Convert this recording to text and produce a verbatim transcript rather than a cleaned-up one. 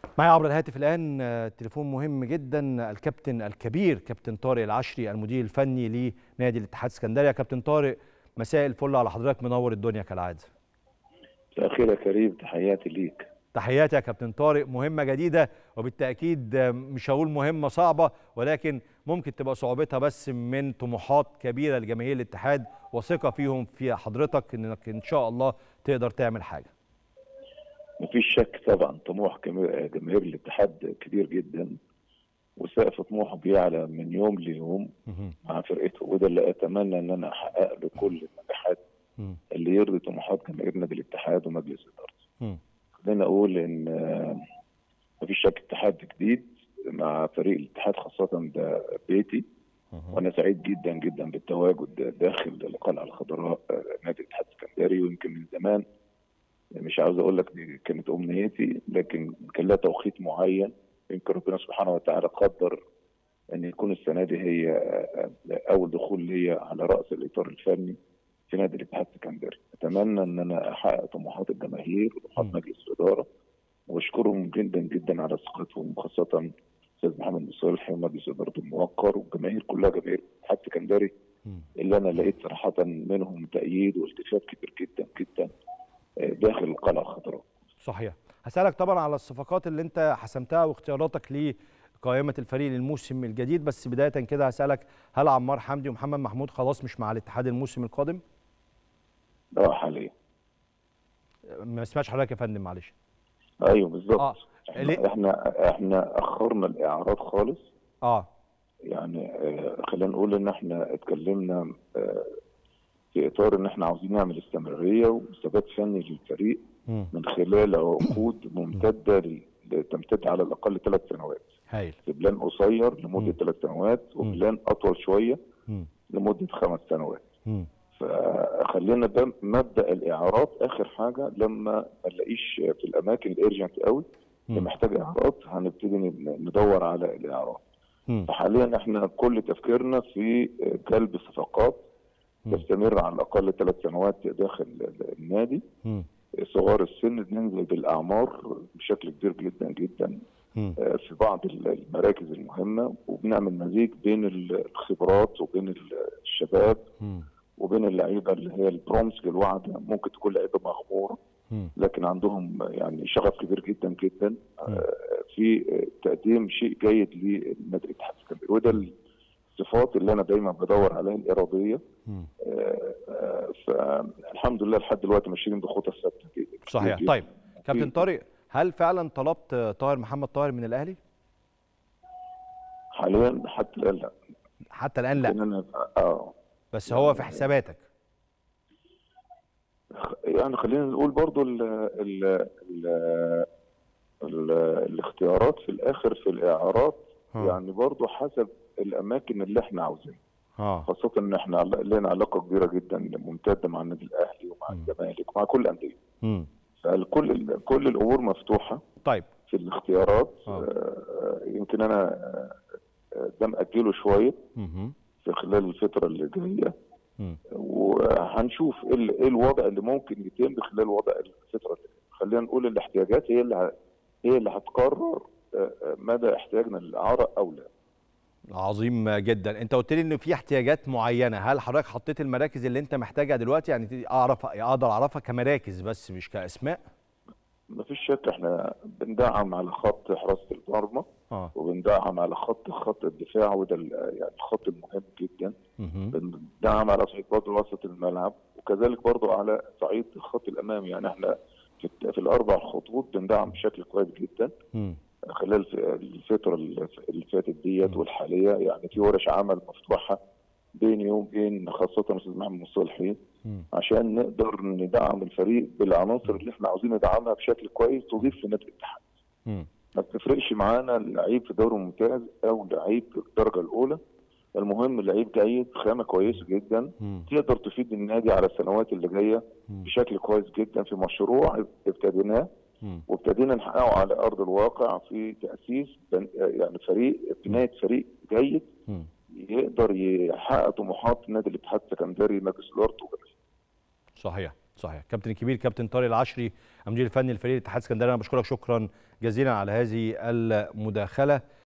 معي عبر الهاتف الآن تليفون مهم جدا الكابتن الكبير كابتن طارق العشري المدير الفني لنادي الاتحاد اسكندريه. كابتن طارق مساء الفل على حضرتك، منور الدنيا كالعاده. مساء الخير يا كريم، تحياتي ليك. تحياتي يا كابتن طارق. مهمه جديده وبالتاكيد مش هقول مهمه صعبه، ولكن ممكن تبقى صعوبتها بس من طموحات كبيره لجماهير الاتحاد وثقه فيهم في حضرتك انك ان شاء الله تقدر تعمل حاجه. مفيش شك طبعا، طموح جماهير الاتحاد كبير جدا وسقف طموحه بيعلى من يوم ليوم مع فرقته، وده اللي اتمنى ان انا احقق له كل النجاحات اللي يرضي طموحات جماهير نادي الاتحاد ومجلس ادارته. خلينا اقول ان مفيش شك اتحاد جديد مع فريق الاتحاد، خاصه ده بيتي، وانا سعيد جدا جدا بالتواجد داخل القلعه الخضراء نادي الاتحاد الاسكندري. ويمكن من زمان، مش عاوز اقول لك دي كانت امنيتي، لكن كان لها توقيت معين. يمكن ربنا سبحانه وتعالى قدر ان يكون السنه دي هي اول دخول ليا على راس الاطار الفني في نادي الاتحاد السكندري. اتمنى ان انا احقق طموحات الجماهير وطموحات مجلس الاداره، واشكرهم جدا جدا على ثقتهم، خاصه استاذ محمد صالح ومجلس اداره الموقر والجماهير كلها، جماهير الاتحاد السكندري اللي انا لقيت صراحه منهم تأييد والتفاف كبير جدا جدا داخل القلعه الخضراء. صحيح. هسألك طبعا على الصفقات اللي انت حسمتها واختياراتك لقائمه الفريق للموسم الجديد، بس بدايه كده هسألك، هل عمار حمدي ومحمد محمود خلاص مش مع الاتحاد الموسم القادم؟ اه حاليا. ما سمعتش حضرتك يا فندم، معلش. ايوه بالظبط. اه احنا احنا احنا اخرنا الاعارات خالص. اه يعني آه خلينا نقول ان احنا اتكلمنا آه في اطار ان احنا عاوزين نعمل استمراريه وثبات فني للفريق م. من خلال عقود ممتده تمتد على الاقل ثلاث سنوات. هايل. في بلان قصير لمده ثلاث سنوات وبلان اطول شويه م. لمده خمس سنوات. م. فخلينا ده مبدا الاعارات اخر حاجه، لما ما نلاقيش في الاماكن الارجنت قوي اللي محتاجه اعارات هنبتدي ندور على الاعارات. م. فحاليا احنا كل تفكيرنا في جلب صفقات تستمر على الاقل ثلاث سنوات داخل النادي. م. صغار السن ننزل بالاعمار بشكل كبير جدا جدا م. في بعض المراكز المهمه، وبنعمل مزيج بين الخبرات وبين الشباب م. وبين اللعيبه اللي هي البرومس الواعده، ممكن تكون لعيبه مغموره لكن عندهم يعني شغف كبير جدا جدا في تقديم شيء جيد لنادي الاتحاد الاسكندري. وده الصفات اللي انا دايما بدور عليها، الاراديه. فالحمد لله لحد دلوقتي ماشيين بخطى ثابته. صحيح. طيب كابتن طارق، هل فعلا طلبت طاهر محمد طاهر من الاهلي؟ حاليا حتى الان لا. حتى الان لا. أنا اه بس هو في حساباتك؟ يعني خلينا نقول برضو ال ال ال ال الاختيارات في الاخر في الاعارات ها. يعني برضو حسب الاماكن اللي احنا عاوزينها، خاصه ان احنا لنا علاقه كبيره جدا ممتده مع النادي الاهلي ومع الزمالك ومع كل الانديه. فكل كل الامور مفتوحه. طيب في الاختيارات آه يمكن انا آه ده مأجله شويه م- في خلال الفتره اللي جايه، وهنشوف ايه الوضع اللي ممكن يتم خلال وضع الفتره اللي جايه. خلينا نقول الاحتياجات هي اللي هي اللي هتقرر مدى احتياجنا للاعاره او لا. عظيم جدا. انت قلت لي ان في احتياجات معينه، هل حضرتك حطيت المراكز اللي انت محتاجها دلوقتي؟ يعني اعرف اقدر اعرفها كمراكز بس مش كاسماء. مفيش شك احنا بندعم على خط حراسه المرمى آه. وبندعم على خط خط الدفاع، وده يعني الخط المهم جدا. م- بندعم على صعيد برضه وسط الملعب، وكذلك برضه على صعيد الخط الامامي. يعني احنا في, في الاربع خطوط بندعم بشكل كويس جدا. م. خلال الفتره اللي فاتت ديت والحاليه، يعني في ورش عمل مفتوحه بيني وبين خاصه الاستاذ محمد صالحي عشان نقدر ندعم الفريق بالعناصر اللي احنا عاوزين ندعمها بشكل كويس تضيف لنادي الاتحاد. ما بتفرقش معانا لعيب في الدوري الممتاز او لعيب في الدرجه الاولى، المهم لعيب جيد خامه كويسه جدا تقدر تفيد النادي على السنوات اللي جايه بشكل كويس جدا في مشروع ابتديناه وابتدينا نحققه على ارض الواقع في تاسيس يعني فريق بنايه فريق جيد يقدر يحقق طموحات نادي الاتحاد السكندري مجلس الاداره وجماهيره. صحيح. صحيح. كابتن الكبير كابتن طارق العشري المدير الفني لفريق الاتحاد اسكندريه، انا بشكرك شكرا جزيلا على هذه المداخله.